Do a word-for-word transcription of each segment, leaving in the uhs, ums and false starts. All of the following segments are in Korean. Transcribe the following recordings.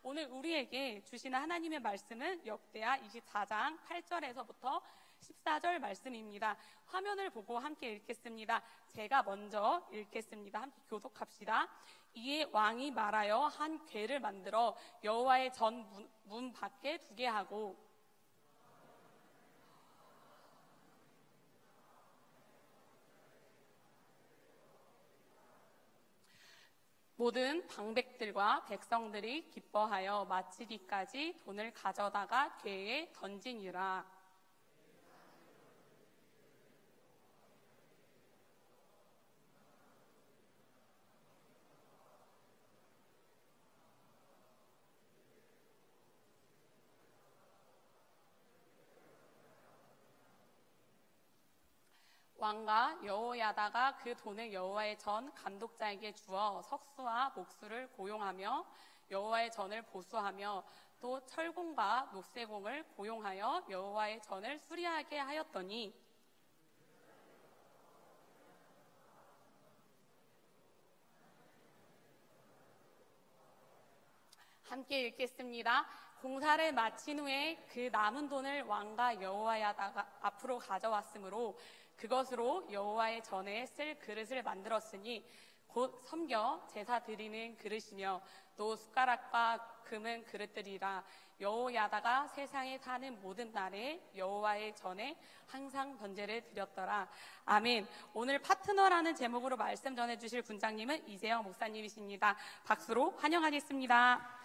오늘 우리에게 주시는 하나님의 말씀은 역대하 이십사 장 팔 절에서부터 십사 절 말씀입니다. 화면을 보고 함께 읽겠습니다. 제가 먼저 읽겠습니다. 함께 교독합시다. 이에 왕이 말하여 한 궤를 만들어 여호와의 전 문, 문 밖에 두게 하고 모든 방백들과 백성들이 기뻐하여 마치기까지 돈을 가져다가 궤에 던지니라. 왕과 여호야다가 그 돈을 여호와의 전 감독자에게 주어 석수와 목수를 고용하며 여호와의 전을 보수하며 또 철공과 녹세공을 고용하여 여호와의 전을 수리하게 하였더니 함께 읽겠습니다. 공사를 마친 후에 그 남은 돈을 왕과 여호야다가 앞으로 가져왔으므로 그것으로 여호와의 전에 쓸 그릇을 만들었으니 곧 섬겨 제사 드리는 그릇이며 또 숟가락과 금은 그릇들이라. 여호야다가 세상에 사는 모든 날에 여호와의 전에 항상 번제를 드렸더라. 아멘. 오늘 파트너라는 제목으로 말씀 전해주실 분장님은 이재영 목사님이십니다. 박수로 환영하겠습니다.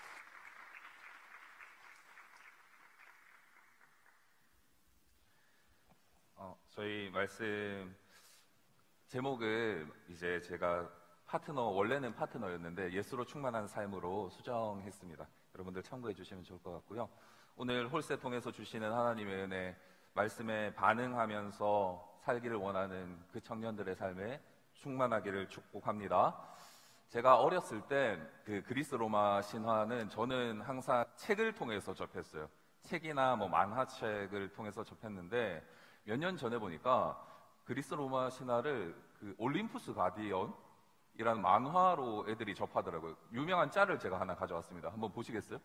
어, 저희 말씀 제목을 이제 제가 파트너, 원래는 파트너였는데 예수로 충만한 삶으로 수정했습니다. 여러분들 참고해 주시면 좋을 것 같고요. 오늘 홀세 통해서 주시는 하나님의 은혜, 말씀에 반응하면서 살기를 원하는 그 청년들의 삶에 충만하기를 축복합니다. 제가 어렸을 때 그 그리스 로마 신화는 저는 항상 책을 통해서 접했어요. 책이나 뭐 만화책을 통해서 접했는데 몇 년 전에 보니까 그리스 로마 신화를 그 올림푸스 가디언이라는 만화로 애들이 접하더라고요. 유명한 짤을 제가 하나 가져왔습니다. 한번 보시겠어요?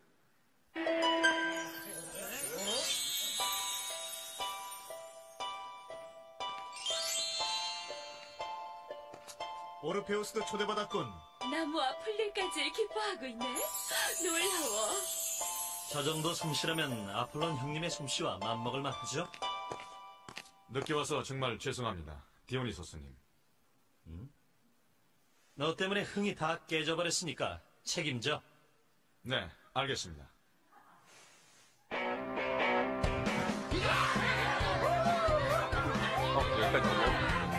오르페우스도 초대받았군. 나무와 풀들까지 기뻐하고 있네. 놀라워. 저 정도 솜씨라면 아폴론 형님의 솜씨와 맞먹을 만하죠? 늦게 와서 정말 죄송합니다, 디오니소스님. 응? 너 때문에 흥이 다 깨져버렸으니까 책임져. 네, 알겠습니다. 어, 여기까지요?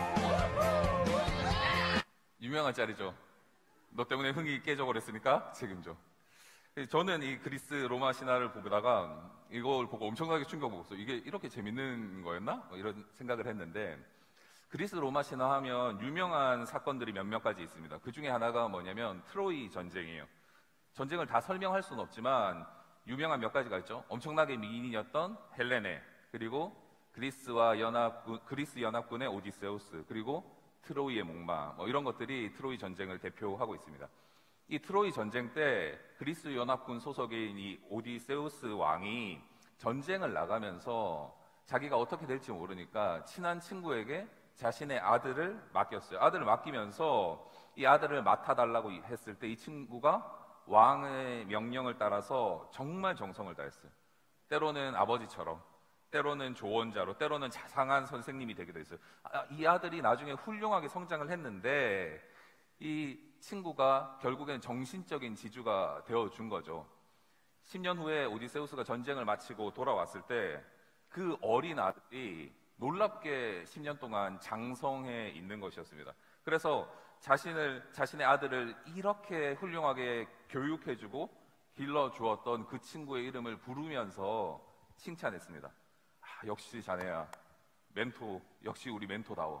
유명한 짤이죠. 너 때문에 흥이 깨져버렸으니까 책임져. 저는 이 그리스 로마 신화를 보다가 이걸 보고 엄청나게 충격먹었어요. 이게 이렇게 재밌는 거였나? 이런 생각을 했는데, 그리스 로마 신화 하면 유명한 사건들이 몇몇 가지 있습니다. 그 중에 하나가 뭐냐면 트로이 전쟁이에요. 전쟁을 다 설명할 수는 없지만 유명한 몇 가지가 있죠. 엄청나게 미인이었던 헬레네, 그리고 그리스와 연합군, 그리스 연합군의 오디세우스, 그리고 트로이의 목마, 뭐 이런 것들이 트로이 전쟁을 대표하고 있습니다. 이 트로이 전쟁 때 그리스 연합군 소속인 이 오디세우스 왕이 전쟁을 나가면서 자기가 어떻게 될지 모르니까 친한 친구에게 자신의 아들을 맡겼어요. 아들을 맡기면서 이 아들을 맡아달라고 했을 때 이 친구가 왕의 명령을 따라서 정말 정성을 다했어요. 때로는 아버지처럼, 때로는 조언자로, 때로는 자상한 선생님이 되기도 했어요. 아, 이 아들이 나중에 훌륭하게 성장을 했는데 이 친구가 결국엔 정신적인 지주가 되어준 거죠. 십 년 후에 오디세우스가 전쟁을 마치고 돌아왔을 때 그 어린 아들이 놀랍게 십 년 동안 장성해 있는 것이었습니다. 그래서 자신을, 자신의 아들을 이렇게 훌륭하게 교육해주고 길러주었던 그 친구의 이름을 부르면서 칭찬했습니다. 아, 역시 자네야. 멘토, 역시 우리 멘토다워.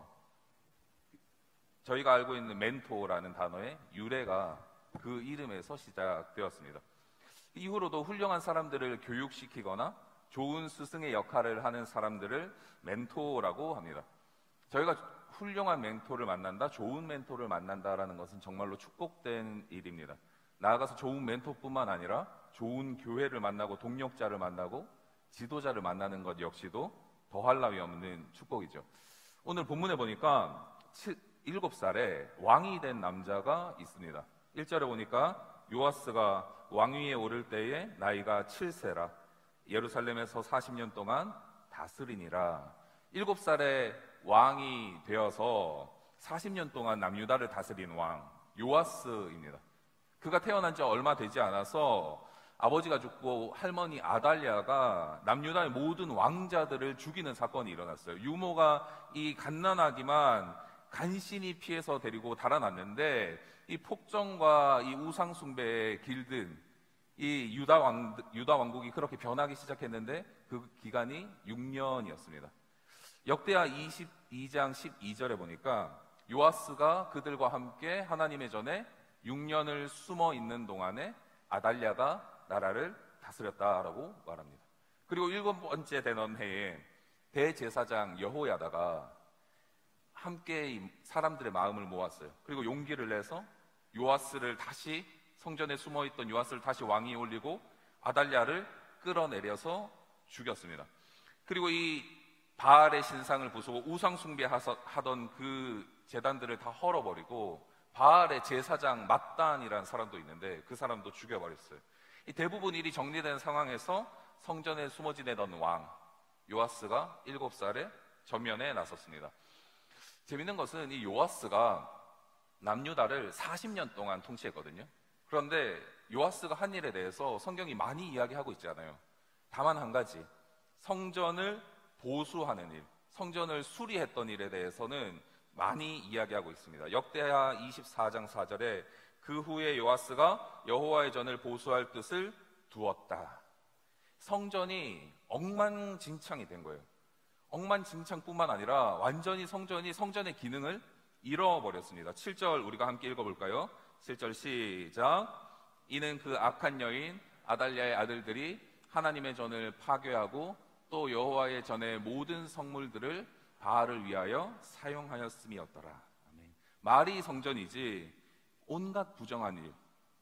저희가 알고 있는 멘토라는 단어의 유래가 그 이름에서 시작되었습니다. 이후로도 훌륭한 사람들을 교육시키거나 좋은 스승의 역할을 하는 사람들을 멘토라고 합니다. 저희가 훌륭한 멘토를 만난다, 좋은 멘토를 만난다라는 것은 정말로 축복된 일입니다. 나아가서 좋은 멘토뿐만 아니라 좋은 교회를 만나고 동력자를 만나고 지도자를 만나는 것 역시도 더할 나위 없는 축복이죠. 오늘 본문에 보니까 일곱 살에 왕이 된 남자가 있습니다. 일 절에 보니까 요아스가 왕위에 오를 때에 나이가 칠 세라 예루살렘에서 사십 년 동안 다스리니라. 일곱 살에 왕이 되어서 사십 년 동안 남유다를 다스린 왕 요아스입니다. 그가 태어난 지 얼마 되지 않아서 아버지가 죽고 할머니 아달랴가 남유다의 모든 왕자들을 죽이는 사건이 일어났어요. 유모가 이 갓난아기만 간신히 피해서 데리고 달아났는데 이 폭정과 이 우상 숭배에 길든 이 유다 왕 유다 왕국이 그렇게 변하기 시작했는데 그 기간이 육 년이었습니다. 역대하 이십이 장 십이 절에 보니까 요아스가 그들과 함께 하나님의 전에 육 년을 숨어 있는 동안에 아달랴가 나라를 다스렸다라고 말합니다. 그리고 일곱 번째 되던 해에 대제사장 여호야다가 함께 사람들의 마음을 모았어요. 그리고 용기를 내서 요아스를 다시 성전에 숨어있던 요아스를 다시 왕위에 올리고 아달랴를 끌어내려서 죽였습니다. 그리고 이 바알의 신상을 부수고 우상 숭배하던 그 제단들을 다 헐어버리고 바알의 제사장 mat단이라는 사람도 있는데 그 사람도 죽여버렸어요. 이 대부분 일이 정리된 상황에서 성전에 숨어 지내던 왕 요아스가 일곱 살에 전면에 나섰습니다. 재밌는 것은 이 요아스가 남유다를 사십 년 동안 통치했거든요. 그런데 요아스가 한 일에 대해서 성경이 많이 이야기하고 있지 않아요. 다만 한 가지, 성전을 보수하는 일, 성전을 수리했던 일에 대해서는 많이 이야기하고 있습니다. 역대하 이십사 장 사 절에 그 후에 요아스가 여호와의 전을 보수할 뜻을 두었다. 성전이 엉망진창이 된 거예요. 엉망진창뿐만 아니라 완전히 성전이 성전의 기능을 잃어버렸습니다. 칠 절 우리가 함께 읽어볼까요? 칠 절 시작. 이는 그 악한 여인 아달랴의 아들들이 하나님의 전을 파괴하고 또 여호와의 전의 모든 성물들을 바알을 위하여 사용하였음이었더라. 아멘. 말이 성전이지 온갖 부정한 일,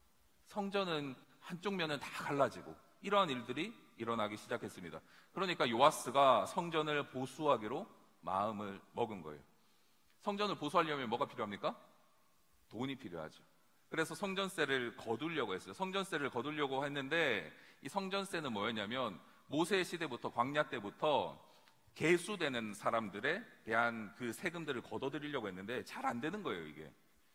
성전은 한쪽 면은 다 갈라지고 이러한 일들이 일어나기 시작했습니다. 그러니까 요아스가 성전을 보수하기로 마음을 먹은 거예요. 성전을 보수하려면 뭐가 필요합니까? 돈이 필요하죠. 그래서 성전세를 거두려고 했어요. 성전세를 거두려고 했는데 이 성전세는 뭐였냐면 모세 시대부터 광야 때부터 계수되는 사람들에 대한 그 세금들을 걷어들이려고 했는데 잘 안 되는 거예요. 이게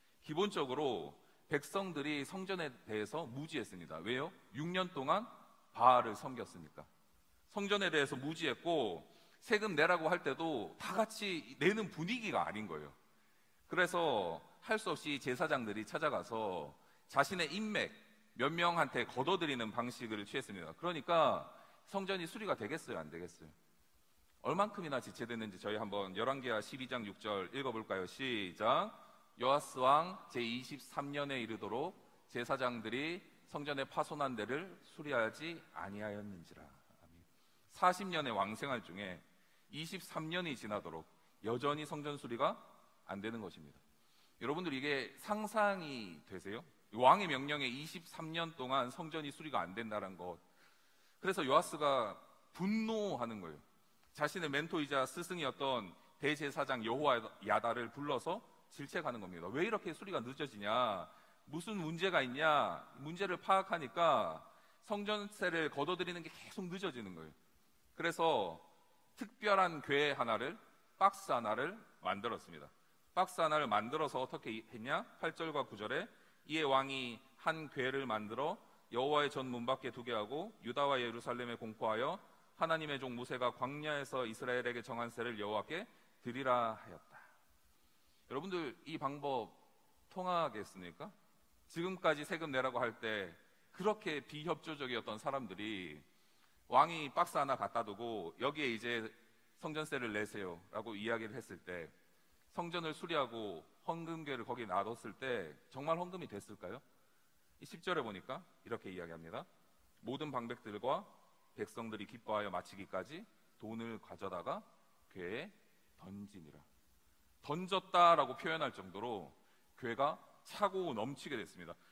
기본적으로 백성들이 성전에 대해서 무지했습니다. 왜요? 육 년 동안 바알을 섬겼으니까. 성전에 대해서 무지했고 세금 내라고 할 때도 다 같이 내는 분위기가 아닌 거예요. 그래서 할 수 없이 제사장들이 찾아가서 자신의 인맥 몇 명한테 걷어들이는 방식을 취했습니다. 그러니까 성전이 수리가 되겠어요? 안 되겠어요? 얼만큼이나 지체됐는지 저희 한번 열왕기하 십이 장 육 절 읽어볼까요? 시작. 요아스 왕 제이십삼 년에 이르도록 제사장들이 성전에 파손한 데를 수리하지 아니하였는지라. 사십 년의 왕생활 중에 이십삼 년이 지나도록 여전히 성전 수리가 안 되는 것입니다. 여러분들 이게 상상이 되세요? 왕의 명령에 이십삼 년 동안 성전이 수리가 안 된다는 것. 그래서 요아스가 분노하는 거예요. 자신의 멘토이자 스승이었던 대제사장 여호야다를 불러서 질책하는 겁니다. 왜 이렇게 수리가 늦어지냐? 무슨 문제가 있냐? 문제를 파악하니까 성전세를 걷어들이는 게 계속 늦어지는 거예요. 그래서 특별한 궤 하나를, 박스 하나를 만들었습니다. 박스 하나를 만들어서 어떻게 했냐? 팔 절과 구 절에 이에 왕이 한 궤를 만들어 여호와의 전 문 밖에 두게 하고 유다와 예루살렘에 공포하여 하나님의 종 모세가 광야에서 이스라엘에게 정한 세를 여호와께 드리라 하였다. 여러분들 이 방법 통하겠습니까? 지금까지 세금 내라고 할 때 그렇게 비협조적이었던 사람들이 왕이 박스 하나 갖다 두고 여기에 이제 성전세를 내세요 라고 이야기를 했을 때 성전을 수리하고 헌금궤를 거기에 놔뒀을 때 정말 헌금이 됐을까요? 이 십 절에 보니까 이렇게 이야기합니다. 모든 방백들과 백성들이 기뻐하여 마치기까지 돈을 가져다가 궤에 던지니라. 던졌다라고 표현할 정도로 궤가 차고 넘치게 됐습니다.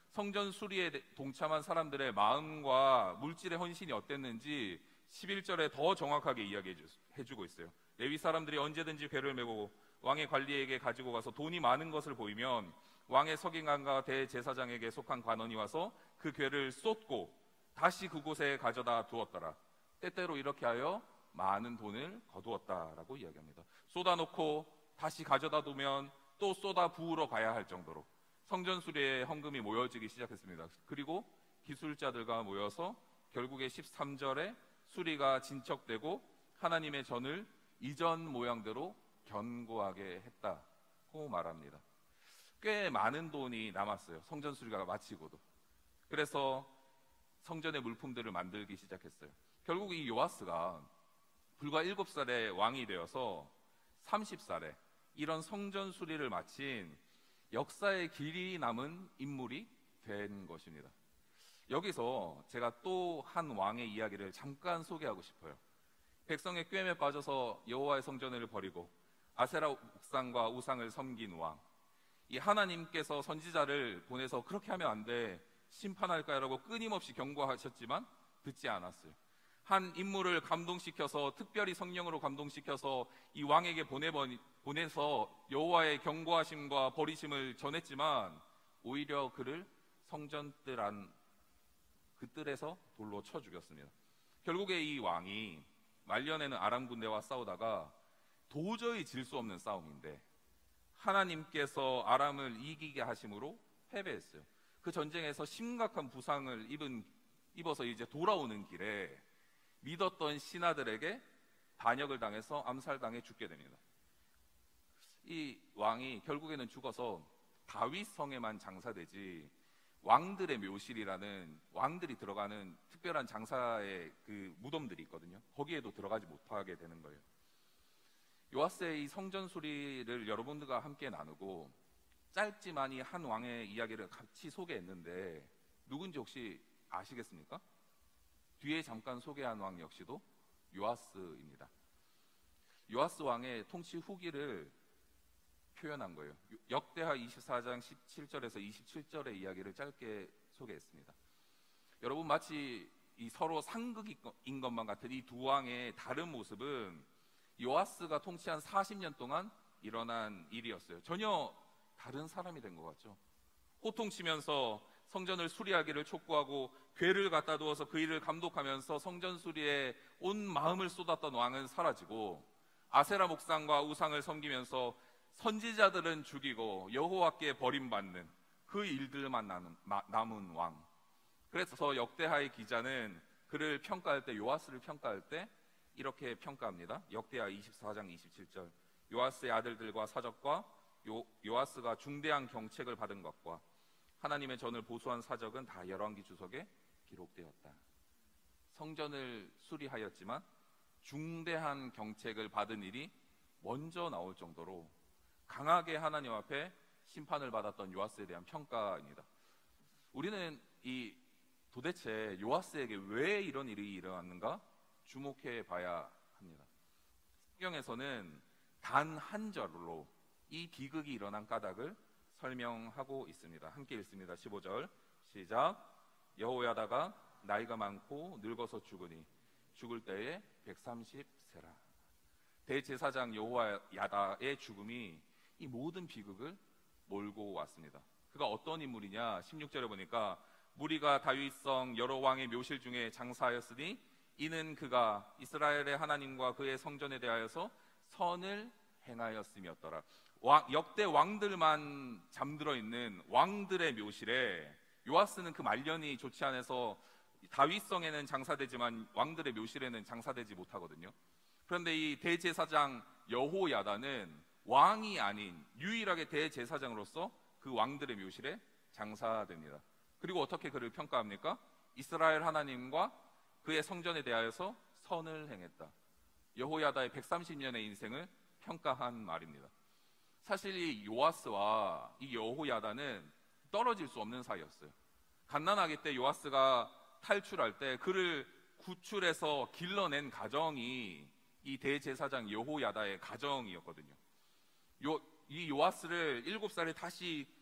성전 수리에 동참한 사람들의 마음과 물질의 헌신이 어땠는지 십일 절에 더 정확하게 이야기해주고 있어요. 레위 사람들이 언제든지 궤를 메고 왕의 관리에게 가지고 가서 돈이 많은 것을 보이면 왕의 서기관과 대제사장에게 속한 관원이 와서 그 궤를 쏟고 다시 그곳에 가져다 두었더라. 때때로 이렇게 하여 많은 돈을 거두었다라고 이야기합니다. 쏟아놓고 다시 가져다 두면 또 쏟아 부으러 가야 할 정도로 성전 수리에 헌금이 모여지기 시작했습니다. 그리고 기술자들과 모여서 결국에 십삼 절에 수리가 진척되고 하나님의 전을 이전 모양대로 견고하게 했다고 말합니다. 꽤 많은 돈이 남았어요. 성전 수리가 마치고도. 그래서 성전의 물품들을 만들기 시작했어요. 결국 이 요아스가 불과 일곱 살에 왕이 되어서 서른 살에 이런 성전 수리를 마친 역사의 길이 남은 인물이 된 것입니다. 여기서 제가 또 한 왕의 이야기를 잠깐 소개하고 싶어요. 백성의 꾀임에 빠져서 여호와의 성전을 버리고 아세라 옥상과 우상을 섬긴 왕. 이 하나님께서 선지자를 보내서 그렇게 하면 안 돼, 심판할 거야라고 끊임없이 경고하셨지만 듣지 않았어요. 한 인물을 감동시켜서, 특별히 성령으로 감동시켜서 이 왕에게 보내버니, 보내서 여호와의 경고하심과 버리심을 전했지만 오히려 그를 성전뜰 안 그 뜰에서 돌로 쳐 죽였습니다. 결국에 이 왕이 말년에는 아람 군대와 싸우다가 도저히 질 수 없는 싸움인데 하나님께서 아람을 이기게 하심으로 패배했어요. 그 전쟁에서 심각한 부상을 입은, 입어서 이제 돌아오는 길에 믿었던 신하들에게 반역을 당해서 암살당해 죽게 됩니다. 이 왕이 결국에는 죽어서 다윗 성에만 장사되지 왕들의 묘실이라는, 왕들이 들어가는 특별한 장사의 그 무덤들이 있거든요. 거기에도 들어가지 못하게 되는 거예요. 요아스의 이 성전 수리를 여러분들과 함께 나누고 짧지만 이 한 왕의 이야기를 같이 소개했는데 누군지 혹시 아시겠습니까? 뒤에 잠깐 소개한 왕 역시도 요아스입니다. 요아스 왕의 통치 후기를 표현한 거예요. 역대하 이십사 장 십칠 절에서 이십칠 절의 이야기를 짧게 소개했습니다. 여러분, 마치 이 서로 상극인 것만 같은 이 두 왕의 다른 모습은 요아스가 통치한 사십 년 동안 일어난 일이었어요. 전혀 다른 사람이 된 것 같죠. 호통치면서 성전을 수리하기를 촉구하고 궤를 갖다 두어서 그 일을 감독하면서 성전 수리에 온 마음을 쏟았던 왕은 사라지고 아세라 목상과 우상을 섬기면서 선지자들은 죽이고 여호와께 버림받는 그 일들만 남은, 남은 왕. 그래서 역대하의 기자는 그를 평가할 때, 요아스를 평가할 때 이렇게 평가합니다. 역대하 이십사 장 이십칠 절. 요아스의 아들들과 사적과 요, 요아스가 중대한 경책을 받은 것과 하나님의 전을 보수한 사적은 다 열왕기 주석에 기록되었다. 성전을 수리하였지만 중대한 경책을 받은 일이 먼저 나올 정도로 강하게 하나님 앞에 심판을 받았던 요아스에 대한 평가입니다. 우리는 이 도대체 요아스에게 왜 이런 일이 일어났는가 주목해 봐야 합니다. 성경에서는 단 한 절로 이 비극이 일어난 까닭을 설명하고 있습니다. 함께 읽습니다. 십오 절 시작. 여호야다가 나이가 많고 늙어서 죽으니 죽을 때에 백삼십 세라. 대제사장 여호야다의 죽음이 이 모든 비극을 몰고 왔습니다. 그가 어떤 인물이냐? 십육 절에 보니까 무리가 다윗성 여러 왕의 묘실 중에 장사하였으니 이는 그가 이스라엘의 하나님과 그의 성전에 대하여서 선을 행하였음이었더라. 왕, 역대 왕들만 잠들어 있는 왕들의 묘실에 요아스는 그 말년이 좋지 않아서 다윗성에는 장사되지만 왕들의 묘실에는 장사되지 못하거든요. 그런데 이 대제사장 여호야다는 왕이 아닌 유일하게 대제사장으로서 그 왕들의 묘실에 장사됩니다. 그리고 어떻게 그를 평가합니까? 이스라엘 하나님과 그의 성전에 대하여서 선을 행했다. 여호야다의 백삼십 년의 인생을 평가한 말입니다. 사실 이 요아스와 이 여호야다는 떨어질 수 없는 사이였어요. 갓난아기 때 요아스가 탈출할 때 그를 구출해서 길러낸 가정이 이 대제사장 여호야다의 가정이었거든요. 요, 이 요아스를 일곱 살에 다시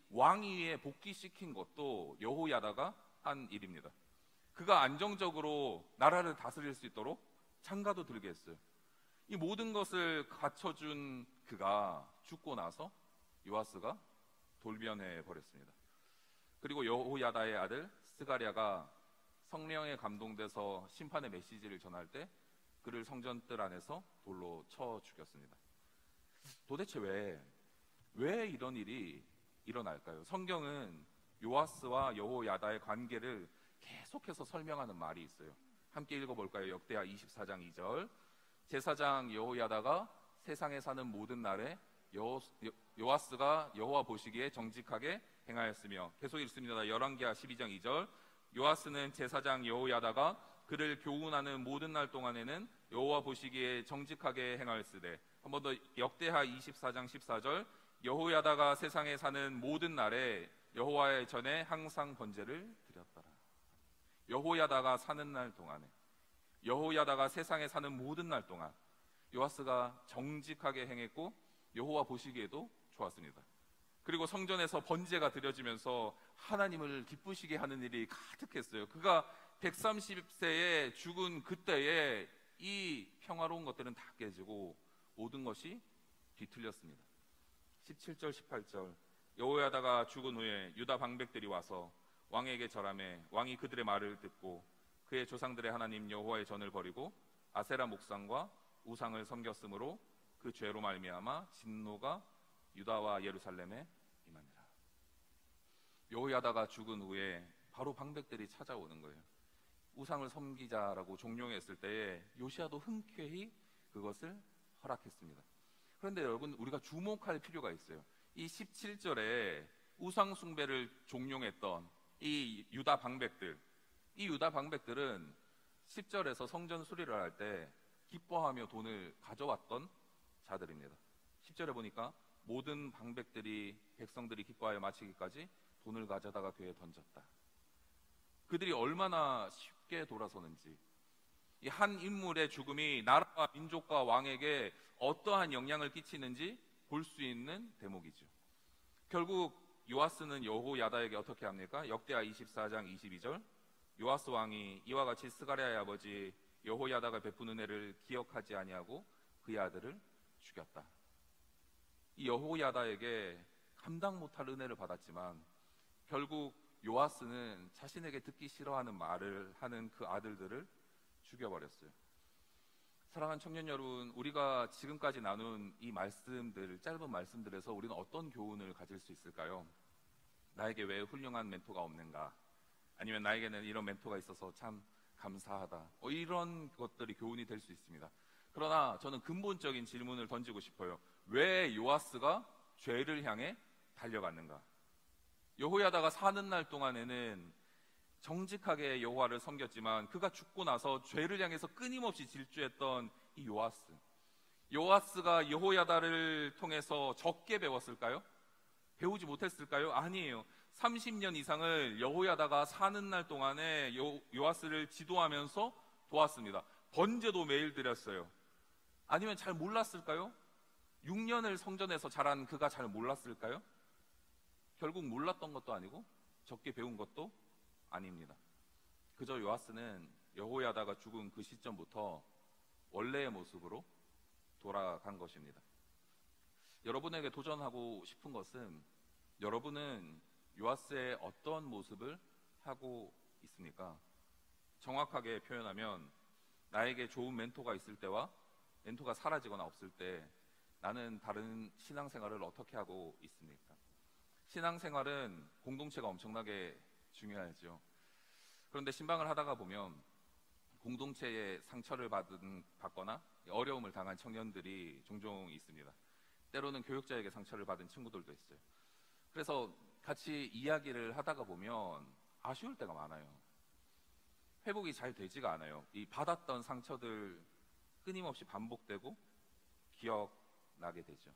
왕위에 복귀시킨 것도 여호야다가 한 일입니다. 그가 안정적으로 나라를 다스릴 수 있도록 장가도 들게 했어요. 이 모든 것을 갖춰준 그가 죽고 나서 요아스가 돌변해 버렸습니다. 그리고 여호야다의 아들 스가랴가 성령에 감동돼서 심판의 메시지를 전할 때 그를 성전뜰 안에서 돌로 쳐 죽였습니다. 도대체 왜, 왜 이런 일이 일어날까요? 성경은 요아스와 여호야다의 관계를 계속해서 설명하는 말이 있어요. 함께 읽어볼까요? 역대하 이십사 장 이 절. 제사장 여호야다가 세상에 사는 모든 날에 여, 여, 요아스가 여호와 보시기에 정직하게 행하였으며, 계속 읽습니다. 열왕기하 십이 장 이 절. 요아스는 제사장 여호야다가 그를 교훈하는 모든 날 동안에는 여호와 보시기에 정직하게 행하였으되, 한 번 더 역대하 이십사 장 십사 절. 여호야다가 세상에 사는 모든 날에 여호와의 전에 항상 번제를 드렸더라. 여호야다가 사는 날 동안에, 여호야다가 세상에 사는 모든 날 동안 요아스가 정직하게 행했고 여호와 보시기에도 좋았습니다. 그리고 성전에서 번제가 드려지면서 하나님을 기쁘시게 하는 일이 가득했어요. 그가 백삼십 세에 죽은 그때에 이 평화로운 것들은 다 깨지고 모든 것이 뒤틀렸습니다. 십칠 절 십팔 절. 여호야다가 죽은 후에 유다 방백들이 와서 왕에게 절하매 왕이 그들의 말을 듣고 그의 조상들의 하나님 여호와의 전을 버리고 아세라 목상과 우상을 섬겼으므로 그 죄로 말미암아 진노가 유다와 예루살렘에 임하니라. 여호야다가 죽은 후에 바로 방백들이 찾아오는 거예요. 우상을 섬기자라고 종용했을 때에 요시야도 흔쾌히 그것을 허락했습니다. 그런데 여러분, 우리가 주목할 필요가 있어요. 이 십칠 절에 우상 숭배를 종용했던 이 유다 방백들, 이 유다 방백들은 십 절에서 성전 수리를 할 때 기뻐하며 돈을 가져왔던 자들입니다. 십 절에 보니까 모든 방백들이 백성들이 기뻐하여 마치기까지 돈을 가져다가 궤에 던졌다. 그들이 얼마나 쉽게 돌아서는지, 이 한 인물의 죽음이 나라와 민족과 왕에게 어떠한 영향을 끼치는지 볼 수 있는 대목이죠. 결국 요아스는 여호야다에게 어떻게 합니까? 역대하 이십사 장 이십이 절. 요아스 왕이 이와 같이 스가랴의 아버지 여호야다가 베푼 은혜를 기억하지 아니하고 그의 아들을 죽였다. 이 여호야다에게 감당 못할 은혜를 받았지만 결국 요아스는 자신에게 듣기 싫어하는 말을 하는 그 아들들을 죽여버렸어요. 사랑하는 청년 여러분, 우리가 지금까지 나눈 이 말씀들, 짧은 말씀들에서 우리는 어떤 교훈을 가질 수 있을까요? 나에게 왜 훌륭한 멘토가 없는가? 아니면 나에게는 이런 멘토가 있어서 참 감사하다. 어, 이런 것들이 교훈이 될 수 있습니다. 그러나 저는 근본적인 질문을 던지고 싶어요. 왜 요아스가 죄를 향해 달려갔는가? 여호야다가 사는 날 동안에는 정직하게 여호와를 섬겼지만 그가 죽고 나서 죄를 향해서 끊임없이 질주했던 이 요아스, 요아스가 여호야다를 통해서 적게 배웠을까요? 배우지 못했을까요? 아니에요. 삼십 년 이상을 여호야다가 사는 날 동안에 요, 요아스를 지도하면서 도왔습니다. 번제도 매일 드렸어요. 아니면 잘 몰랐을까요? 육 년을 성전에서 자란 그가 잘 몰랐을까요? 결국 몰랐던 것도 아니고 적게 배운 것도 아닙니다. 그저 요아스는 여호야다가 죽은 그 시점부터 원래의 모습으로 돌아간 것입니다. 여러분에게 도전하고 싶은 것은, 여러분은 요아스의 어떤 모습을 하고 있습니까? 정확하게 표현하면 나에게 좋은 멘토가 있을 때와 멘토가 사라지거나 없을 때 나는 다른 신앙생활을 어떻게 하고 있습니까? 신앙생활은 공동체가 엄청나게 중요하죠. 그런데 신방을 하다가 보면 공동체의 상처를 받은, 받거나 어려움을 당한 청년들이 종종 있습니다. 때로는 교육자에게 상처를 받은 친구들도 있어요. 그래서 같이 이야기를 하다가 보면 아쉬울 때가 많아요. 회복이 잘 되지가 않아요. 이 받았던 상처들 끊임없이 반복되고 기억나게 되죠.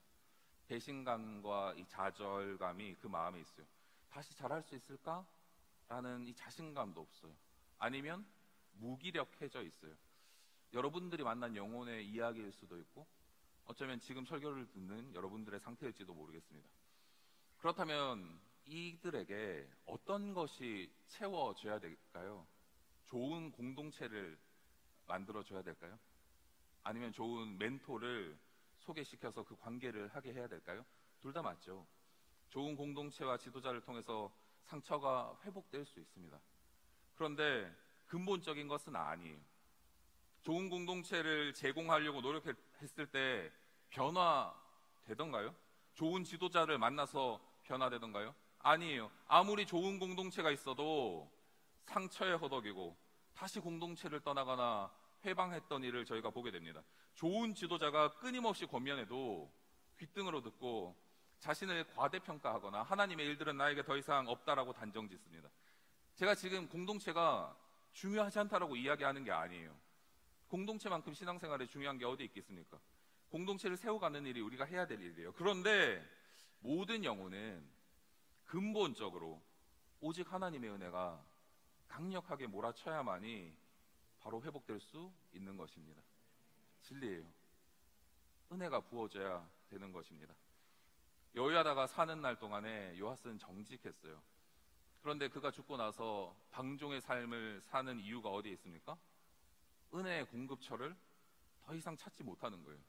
배신감과 이 좌절감이 그 마음에 있어요. 다시 잘할 수 있을까? 라는 이 자신감도 없어요. 아니면 무기력해져 있어요. 여러분들이 만난 영혼의 이야기일 수도 있고 어쩌면 지금 설교를 듣는 여러분들의 상태일지도 모르겠습니다. 그렇다면 이들에게 어떤 것이 채워줘야 될까요? 좋은 공동체를 만들어줘야 될까요? 아니면 좋은 멘토를 소개시켜서 그 관계를 하게 해야 될까요? 둘 다 맞죠. 좋은 공동체와 지도자를 통해서 상처가 회복될 수 있습니다. 그런데 근본적인 것은 아니에요. 좋은 공동체를 제공하려고 노력했을 때 변화되던가요? 좋은 지도자를 만나서 변화되던가요? 아니에요. 아무리 좋은 공동체가 있어도 상처에 허덕이고 다시 공동체를 떠나거나 회방했던 일을 저희가 보게 됩니다. 좋은 지도자가 끊임없이 권면해도 귓등으로 듣고 자신을 과대평가하거나 하나님의 일들은 나에게 더 이상 없다라고 단정 짓습니다. 제가 지금 공동체가 중요하지 않다라고 이야기하는 게 아니에요. 공동체만큼 신앙생활에 중요한 게 어디 있겠습니까? 공동체를 세워가는 일이 우리가 해야 될 일이에요. 그런데 모든 영혼은 근본적으로 오직 하나님의 은혜가 강력하게 몰아쳐야만이 바로 회복될 수 있는 것입니다. 진리예요. 은혜가 부어져야 되는 것입니다. 여호야다가 사는 날 동안에 요아스는 정직했어요. 그런데 그가 죽고 나서 방종의 삶을 사는 이유가 어디에 있습니까? 은혜의 공급처를 더 이상 찾지 못하는 거예요.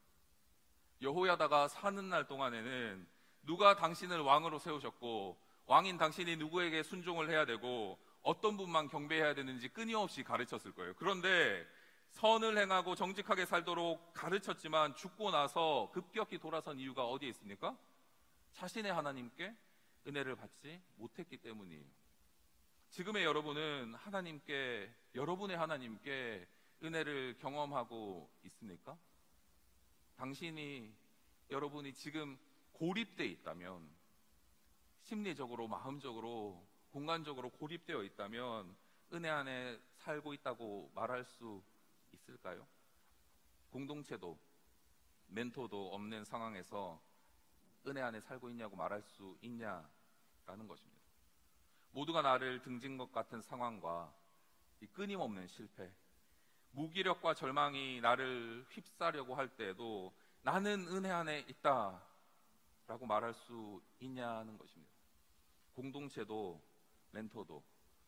여호야다가 사는 날 동안에는 누가 당신을 왕으로 세우셨고 왕인 당신이 누구에게 순종을 해야 되고 어떤 분만 경배해야 되는지 끊임없이 가르쳤을 거예요. 그런데 선을 행하고 정직하게 살도록 가르쳤지만 죽고 나서 급격히 돌아선 이유가 어디에 있습니까? 자신의 하나님께 은혜를 받지 못했기 때문이에요. 지금의 여러분은 하나님께, 여러분의 하나님께 은혜를 경험하고 있습니까? 당신이, 여러분이 지금 고립되어 있다면, 심리적으로, 마음적으로, 공간적으로 고립되어 있다면 은혜 안에 살고 있다고 말할 수 있을까요? 공동체도 멘토도 없는 상황에서 은혜 안에 살고 있냐고 말할 수 있냐라는 것입니다. 모두가 나를 등진 것 같은 상황과 이 끊임없는 실패, 무기력과 절망이 나를 휩싸려고 할 때에도 나는 은혜 안에 있다라고 말할 수 있냐는 것입니다. 공동체도 멘토도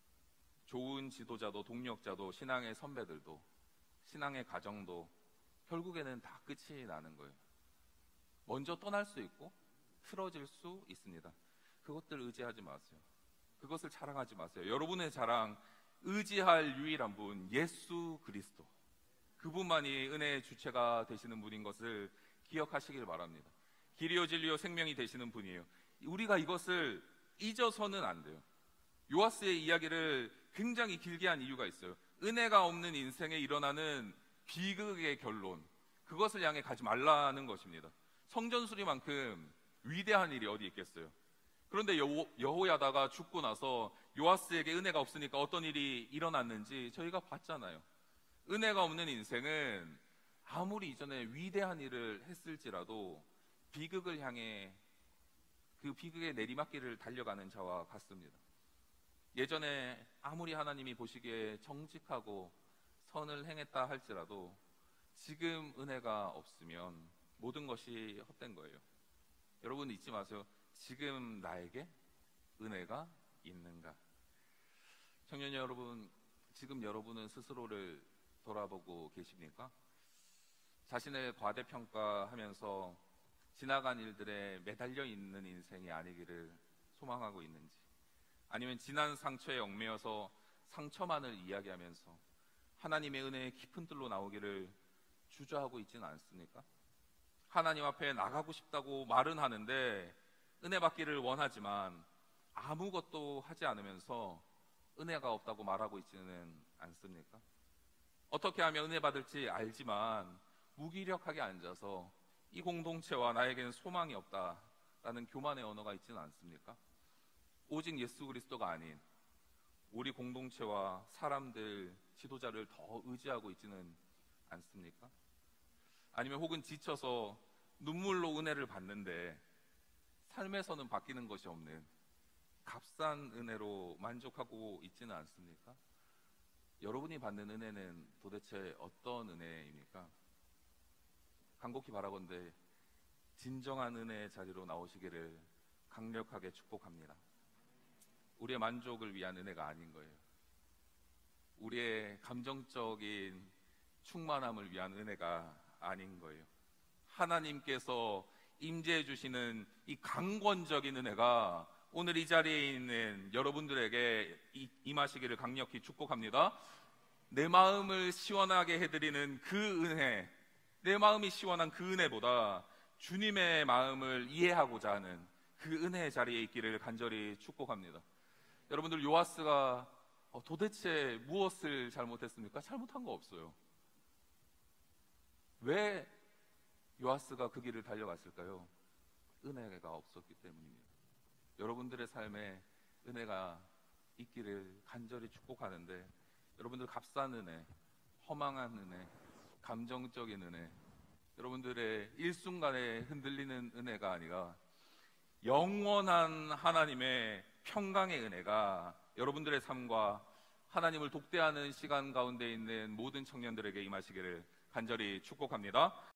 좋은 지도자도 동력자도 신앙의 선배들도 신앙의 가정도 결국에는 다 끝이 나는 거예요. 먼저 떠날 수 있고 틀어질 수 있습니다. 그것들 의지하지 마세요. 그것을 자랑하지 마세요. 여러분의 자랑, 의지할 유일한 분 예수 그리스도, 그분만이 은혜의 주체가 되시는 분인 것을 기억하시길 바랍니다. 길이요 진리요 생명이 되시는 분이에요. 우리가 이것을 잊어서는 안 돼요. 요아스의 이야기를 굉장히 길게 한 이유가 있어요. 은혜가 없는 인생에 일어나는 비극의 결론, 그것을 향해 가지 말라는 것입니다. 성전수리만큼 위대한 일이 어디 있겠어요? 그런데 여호, 여호야다가 죽고 나서 요아스에게 은혜가 없으니까 어떤 일이 일어났는지 저희가 봤잖아요. 은혜가 없는 인생은 아무리 이전에 위대한 일을 했을지라도 비극을 향해 그 비극의 내리막길을 달려가는 자와 같습니다. 예전에 아무리 하나님이 보시기에 정직하고 선을 행했다 할지라도 지금 은혜가 없으면 모든 것이 헛된 거예요. 여러분 잊지 마세요. 지금 나에게 은혜가 있는가? 청년 여러분, 지금 여러분은 스스로를 돌아보고 계십니까? 자신을 과대평가하면서 지나간 일들에 매달려 있는 인생이 아니기를 소망하고 있는지, 아니면 지난 상처에 얽매여서 상처만을 이야기하면서 하나님의 은혜의 깊은 뜰로 나오기를 주저하고 있지는 않습니까? 하나님 앞에 나가고 싶다고 말은 하는데 은혜 받기를 원하지만 아무것도 하지 않으면서 은혜가 없다고 말하고 있지는 않습니까? 어떻게 하면 은혜 받을지 알지만 무기력하게 앉아서 이 공동체와 나에게는 소망이 없다라는 교만의 언어가 있지는 않습니까? 오직 예수 그리스도가 아닌 우리 공동체와 사람들, 지도자를 더 의지하고 있지는 않습니까? 아니면 혹은 지쳐서 눈물로 은혜를 받는데 삶에서는 바뀌는 것이 없는 값싼 은혜로 만족하고 있지는 않습니까? 여러분이 받는 은혜는 도대체 어떤 은혜입니까? 간곡히 바라건대 진정한 은혜의 자리로 나오시기를 강력하게 축복합니다. 우리의 만족을 위한 은혜가 아닌 거예요. 우리의 감정적인 충만함을 위한 은혜가 아닌 거예요. 하나님께서 임재해 주시는 이 강권적인 은혜가 오늘 이 자리에 있는 여러분들에게 임하시기를 강력히 축복합니다. 내 마음을 시원하게 해드리는 그 은혜, 내 마음이 시원한 그 은혜보다 주님의 마음을 이해하고자 하는 그 은혜의 자리에 있기를 간절히 축복합니다. 여러분들, 요아스가 도대체 무엇을 잘못했습니까? 잘못한 거 없어요. 왜 요아스가 그 길을 달려갔을까요? 은혜가 없었기 때문입니다. 여러분들의 삶에 은혜가 있기를 간절히 축복하는데, 여러분들 값싼 은혜, 허망한 은혜, 감정적인 은혜, 여러분들의 일순간에 흔들리는 은혜가 아니라 영원한 하나님의 평강의 은혜가 여러분들의 삶과 하나님을 독대하는 시간 가운데 있는 모든 청년들에게 임하시기를 간절히 축복합니다.